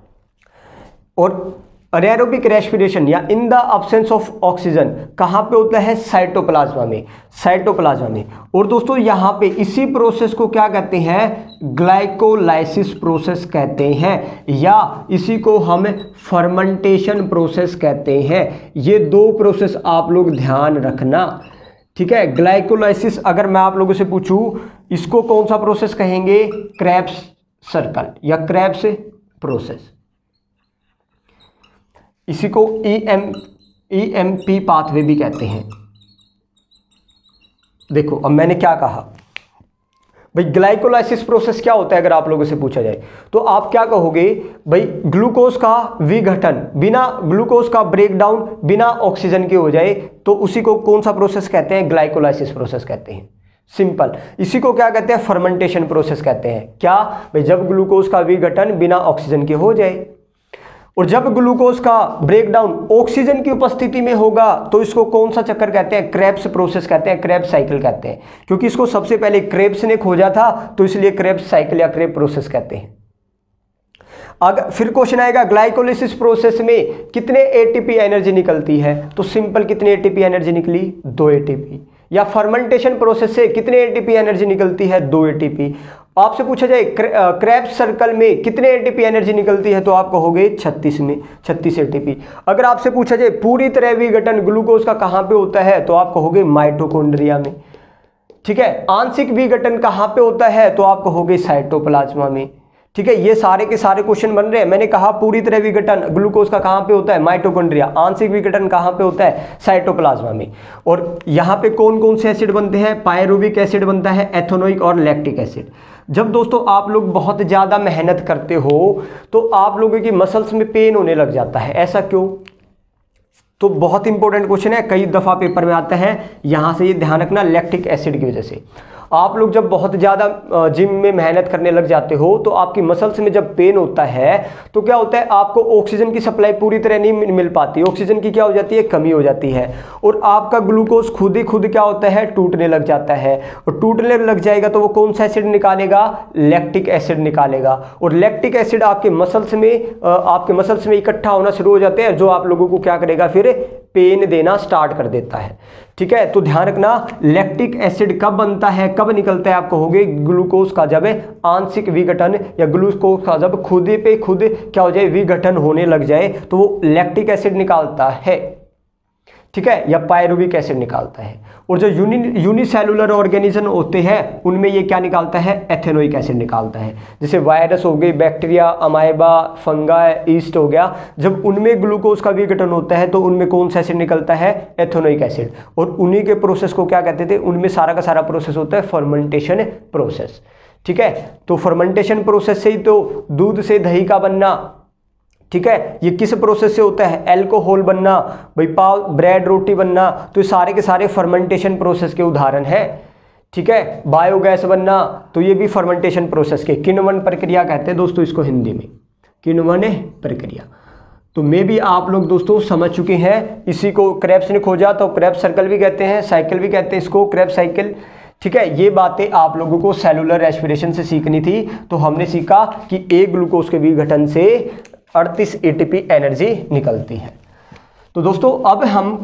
और अनएरोबिक रेस्पिरेशन या in the absence of oxygen कहाँ पे होता है, साइटोप्लाज्मा में। और दोस्तों यहाँ पे इसी प्रोसेस को क्या कहते हैं, ग्लाइकोलाइसिस प्रोसेस कहते हैं, या इसी को हम फर्मेंटेशन प्रोसेस कहते हैं। ये 2 प्रोसेस आप लोग ध्यान रखना, ठीक है। ग्लाइकोलाइसिस अगर मैं आप लोगों से पूछूं इसको कौन सा प्रोसेस कहेंगे, क्रेब्स सर्कल या क्रेब्स प्रोसेस। इसी को EMP पाथवे भी कहते हैं। देखो अब मैंने क्या कहा भाई, ग्लाइकोलाइसिस प्रोसेस क्या होता है अगर आप लोगों से पूछा जाए तो आप क्या कहोगे भाई, ग्लूकोज का विघटन बिना ग्लूकोज का ब्रेकडाउन बिना ऑक्सीजन के हो जाए तो उसी को कौन सा प्रोसेस कहते हैं, ग्लाइकोलाइसिस प्रोसेस कहते हैं। सिंपल, इसी को क्या कहते हैं, फर्मेंटेशन प्रोसेस कहते हैं। क्या भाई, जब ग्लूकोज का विघटन बिना ऑक्सीजन के हो जाए, और जब ग्लूकोज का ब्रेकडाउन ऑक्सीजन की उपस्थिति में होगा तो इसको कौन सा चक्कर कहते हैं, क्रेब्स प्रोसेस कहते हैं, क्रेब्स साइकिल कहते हैं। क्योंकि इसको सबसे पहले क्रेब्स ने खोजा था तो इसलिए क्रेब्स साइकिल या क्रेब प्रोसेस कहते हैं। अगर फिर क्वेश्चन आएगा ग्लाइकोलाइसिस प्रोसेस में कितने ATP एनर्जी निकलती है, तो सिंपल कितने ATP एनर्जी निकली, 2 ATP। या फर्मेंटेशन प्रोसेस से कितने ATP एनर्जी निकलती है, 2 ATP। आपसे पूछा जाए क्रेब्स सर्कल में कितने एटीपी एनर्जी निकलती है, तो आप कहोगे 36 में 36 एटीपी। अगर आपसे पूछा जाए पूरी तरह विघटन ग्लूकोज का कहाँ पे होता है, तो आप कहोगे माइटोकॉन्ड्रिया में। ठीक है, आंशिक विघटन कहाँ पे होता है, तो आप कहोगे साइटोप्लाज्मा में। ठीक है, ये सारे के सारे क्वेश्चन बन रहे हैं। मैंने कहा पूरी तरह विघटन ग्लूकोज का कहाँ पे होता है, माइटोकॉन्ड्रिया। आंशिक विघटन कहाँ पे होता है, साइटोप्लाज्मा में। और यहाँ पे कौन कौन से एसिड बनते हैं, पायरुविक एसिड बनता है, एथेनोइक और लैक्टिक एसिड। जब दोस्तों आप लोग बहुत ज़्यादा मेहनत करते हो तो आप लोगों की मसल्स में पेन होने लग जाता है, ऐसा क्यों? तो बहुत इंपॉर्टेंट क्वेश्चन है, कई दफ़ा पेपर में आता है, यहाँ से ये ध्यान रखना, लैक्टिक एसिड की वजह से। आप लोग जब बहुत ज़्यादा जिम में मेहनत करने लग जाते हो तो आपकी मसल्स में जब पेन होता है तो क्या होता है, आपको ऑक्सीजन की सप्लाई पूरी तरह नहीं मिल पाती, ऑक्सीजन की क्या हो जाती है, कमी हो जाती है। और आपका ग्लूकोज खुद ही खुद क्या होता है, टूटने लग जाता है। और टूटने लग जाएगा तो वो कौन सा एसिड निकालेगा, लैक्टिक एसिड निकालेगा। और लैक्टिक एसिड आपके मसल्स में इकट्ठा होना शुरू हो जाते हैं, जो आप लोगों को क्या करेगा, फिर पेन देना स्टार्ट कर देता है। ठीक है, तो ध्यान रखना, लैक्टिक एसिड कब बनता है, कब निकलता है, आप कहोगे ग्लूकोज का जब आंशिक विघटन या ग्लूकोज का जब खुद पे खुद क्या हो जाए, विघटन होने लग जाए, तो वो लैक्टिक एसिड निकालता है। ठीक है, या पायरुविक एसिड निकालता है। और जो यूनिसेलुलर ऑर्गेनिज्म होते हैं उनमें ये क्या निकालता है, एथेनोइक एसिड निकालता है। जैसे वायरस हो गई, बैक्टीरिया, अमाइबा, फंगाई, ईस्ट हो गया, जब उनमें ग्लूकोज का विघटन होता है तो उनमें कौन सा एसिड निकलता है, एथेनोइक एसिड। और उन्हीं के प्रोसेस को क्या कहते थे, उनमें सारा का सारा प्रोसेस होता है फर्मेंटेशन प्रोसेस। ठीक है, तो फर्मेंटेशन प्रोसेस से ही तो दूध से दही का बनना, ठीक है, ये किस प्रोसेस से होता है, अल्कोहल बनना, भाई पाव, ब्रेड, रोटी बनना, तो ये सारे के सारे फर्मेंटेशन प्रोसेस के उदाहरण है। ठीक है, बायोगैस बनना, तो ये भी फर्मेंटेशन प्रोसेस के, किण्वन प्रक्रिया कहते हैं दोस्तों इसको हिंदी में, किण्वन प्रक्रिया। तो मे भी आप लोग दोस्तों समझ चुके हैं। इसी को क्रेब्स ने खोजा तो क्रेब्स सर्कल भी कहते हैं, साइकिल भी कहते हैं इसको, क्रेब्स साइकिल। ठीक है, ये बातें आप लोगों को सेलुलर रेस्पिरेशन से सीखनी थी। तो हमने सीखा कि एक ग्लूकोज के विघटन से 38 एटीपी एनर्जी निकलती है। तो दोस्तों अब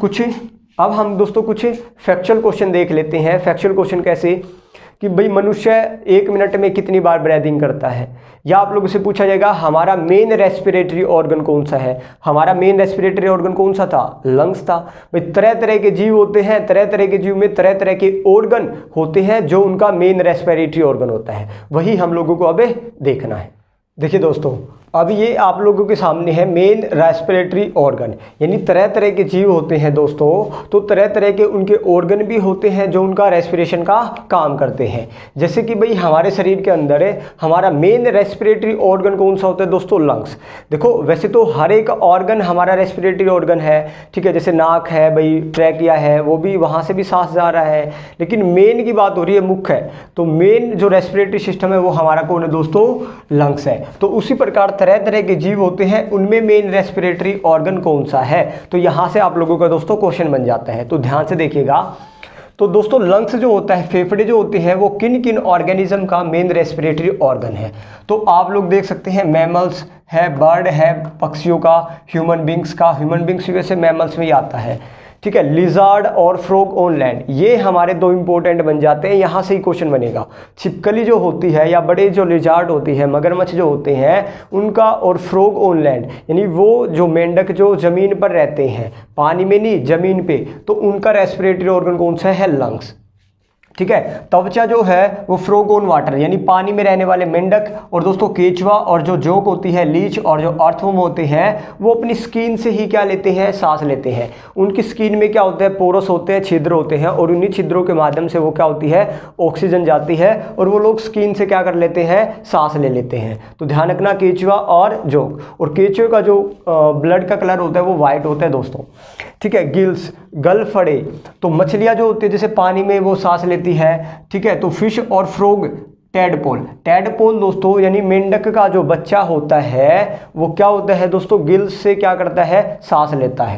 हम दोस्तों कुछ फैक्चुअल क्वेश्चन देख लेते हैं। फैक्चुअल क्वेश्चन कैसे कि भाई मनुष्य 1 मिनट में कितनी बार ब्रीदिंग करता है, या आप लोगों से पूछा जाएगा हमारा मेन रेस्पिरेटरी ऑर्गन कौन सा है। हमारा मेन रेस्पिरेटरी ऑर्गन कौन सा था, लंग्स था। भाई तरह तरह के जीव होते हैं, तरह तरह के जीव में तरह तरह के ऑर्गन होते हैं जो उनका मेन रेस्पिरेटरी ऑर्गन होता है, वही हम लोगों को अब देखना है। देखिए दोस्तों, अब ये आप लोगों के सामने है मेन रेस्पिरेटरी ऑर्गन, यानी तरह तरह के जीव होते हैं दोस्तों, तो तरह तरह के उनके ऑर्गन भी होते हैं जो उनका रेस्पिरेशन का काम करते हैं। जैसे कि भाई हमारे शरीर के अंदर है, हमारा मेन रेस्पिरेटरी ऑर्गन कौन सा होता है दोस्तों, लंग्स। देखो वैसे तो हर एक ऑर्गन हमारा रेस्पिरेटरी ऑर्गन है, ठीक है, जैसे नाक है, भाई ट्रैकिया है, वो भी वहाँ से भी सांस जा रहा है, लेकिन मेन की बात हो रही है मुख है, तो मेन जो रेस्पिरेटरी सिस्टम है वो हमारा कौन है दोस्तों, लंग्स है। तो उसी प्रकार तरह तरह के जीव होते हैं, उनमें मेन रेस्पिरेटरी ऑर्गन कौन सा है, तो यहां से आप लोगों का दोस्तों क्वेश्चन बन जाता है। तो ध्यान से देखिएगा। तो दोस्तों लंग्स जो होता है, फेफड़े जो होते हैं, वो किन किन ऑर्गेनिज्म का मेन रेस्पिरेटरी ऑर्गन है। तो आप लोग देख सकते हैं मैमल्स है, बर्ड है, पक्षियों का, ह्यूमन बींग्स का, ह्यूमन बींग्स वैसे मैमल्स में ही आता है। ठीक है, लिजार्ड और फ्रॉग ऑन लैंड, ये हमारे दो इंपॉर्टेंट बन जाते हैं, यहाँ से ही क्वेश्चन बनेगा। छिपकली जो होती है या बड़े जो लिजार्ड होती है, मगरमच्छ जो होते हैं उनका, और फ्रॉग ऑन लैंड यानी वो जो मेंढक जो ज़मीन पर रहते हैं, पानी में नहीं ज़मीन पे, तो उनका रेस्पिरेटरी ऑर्गन कौन सा है, लंग्स। ठीक है, त्वचा जो है वो फ्रॉग ऑन वाटर यानी पानी में रहने वाले मेंढक, और दोस्तों केचुआ और जो जोक होती है, लीच और जो अर्थवर्म होते हैं, वो अपनी स्किन से ही क्या लेते हैं, सांस लेते हैं। उनकी स्किन में क्या होता है, पोरस होते हैं, छिद्र होते हैं, और उन्हीं छिद्रों के माध्यम से वो क्या होती है, ऑक्सीजन जाती है, और वो लोग स्किन से क्या कर लेते हैं, सांस ले लेते हैं। तो ध्यान रखना, केचुआ और जोक। और केचुए का जो ब्लड का कलर होता है वो वाइट होता है दोस्तों। ठीक है, गिल्स, गलफड़े, तो मछलियाँ जो होती है जैसे पानी में वो सांस लेती है। ठीक है, तो फिश और फ्रॉग, टैडपोल। टैडपोल दोस्तों यानी मेंढक का जो बच्चा होता है वो क्या होता है दोस्तों, गिल्स से क्या करता है, सांस लेता है।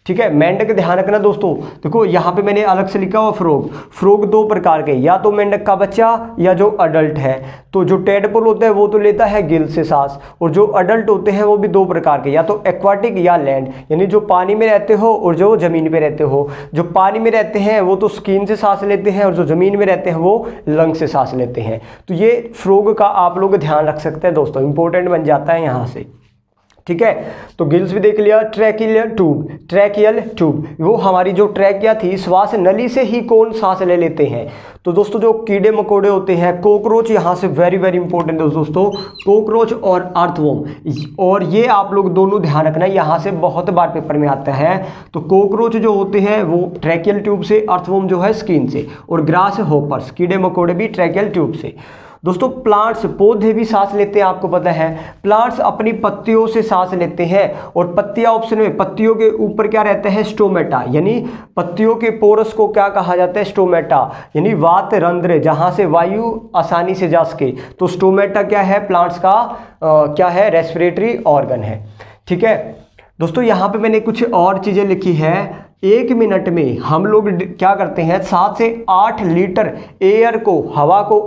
ठीक है। मेंढक ध्यान रखना दोस्तों, देखो यहाँ पे मैंने अलग से लिखा हुआ फ्रॉग। फ्रॉग दो प्रकार के, या तो मेंढक का बच्चा या जो अडल्ट है। तो जो टेडपोल होता है वो तो लेता है गिल से सांस, और जो अडल्ट होते हैं वो भी दो प्रकार के, या तो एक्वाटिक या लैंड, यानी जो पानी में रहते हो और जो जमीन पे रहते हो। जो पानी में रहते हैं वो तो स्किन से सांस लेते हैं, और जो जमीन में रहते हैं वो लंग से सांस लेते हैं। तो ये फ्रॉग का आप लोग ध्यान रख सकते हैं दोस्तों, इंपॉर्टेंट बन जाता है यहाँ से, ठीक है। तो गिल्स भी देख लिया। ट्रैकियल ट्यूब, वो हमारी जो ट्रैकिया थी, श्वास नली से ही कौन सांस ले लेते हैं। तो दोस्तों जो कीड़े मकोड़े होते हैं, कॉकरोच यहाँ से वेरी वेरी इंपॉर्टेंट है दोस्तों, कॉकरोच और अर्थवर्म, और ये आप लोग दोनों ध्यान रखना, यहाँ से बहुत बार पेपर में आता है। तो कॉकरोच जो होते हैं वो ट्रैकियल ट्यूब से, अर्थवर्म जो है स्किन से, और ग्रास होपर्स कीड़े मकोड़े भी ट्रैकियल ट्यूब से। दोस्तों प्लांट्स, पौधे भी सांस लेते हैं, आपको पता है। प्लांट्स अपनी पत्तियों से सांस लेते हैं, और पत्तियां ऑप्शन में, पत्तियों के ऊपर क्या रहता है, स्टोमेटा, यानी पत्तियों के पोरस को क्या कहा जाता है, स्टोमेटा, यानी वात रंध्र, जहां से वायु आसानी से जा सके। तो स्टोमेटा क्या है, प्लांट्स का क्या है, रेस्पिरेटरी ऑर्गन है, ठीक है। दोस्तों यहाँ पे मैंने कुछ और चीज़ें लिखी है। 1 मिनट में हम लोग क्या करते हैं, 7 से 8 लीटर एयर को, हवा को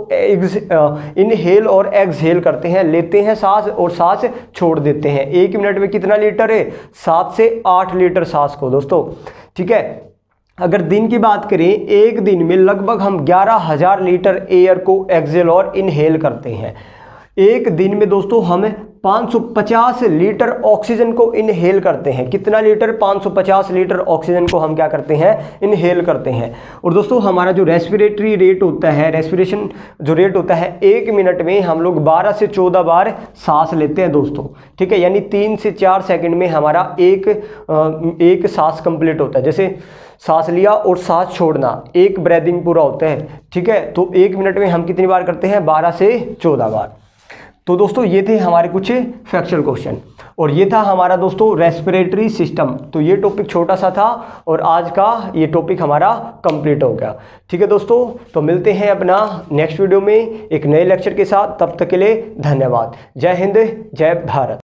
इनहेल और एक्सहेल करते हैं, लेते हैं सांस और सांस छोड़ देते हैं। 1 मिनट में कितना लीटर है, 7 से 8 लीटर सांस को दोस्तों, ठीक है। अगर दिन की बात करें, एक दिन में लगभग हम 11,000 लीटर एयर को एक्सहेल और इनहेल करते हैं। एक दिन में दोस्तों हम 550 लीटर ऑक्सीजन को इनहेल करते हैं। कितना लीटर, 550 लीटर ऑक्सीजन को हम क्या करते हैं, इनहेल करते हैं। और दोस्तों हमारा जो रेस्पिरेटरी रेट होता है, रेस्पिरेशन जो रेट होता है, 1 मिनट में हम लोग 12 से 14 बार सांस लेते हैं दोस्तों, ठीक है। यानी 3 से 4 सेकंड में हमारा एक सांस कंप्लीट होता है। जैसे सांस लिया और सांस छोड़ना, एक ब्रीदिंग पूरा होता है, ठीक है। तो 1 मिनट में हम कितनी बार करते हैं, 12 से 14 बार। तो दोस्तों ये थे हमारे कुछ फैक्चुअल क्वेश्चन, और ये था हमारा दोस्तों रेस्पिरेटरी सिस्टम। तो ये टॉपिक छोटा सा था, और आज का ये टॉपिक हमारा कंप्लीट हो गया, ठीक है दोस्तों। तो मिलते हैं अपना नेक्स्ट वीडियो में एक नए लेक्चर के साथ, तब तक के लिए धन्यवाद। जय हिंद, जय भारत।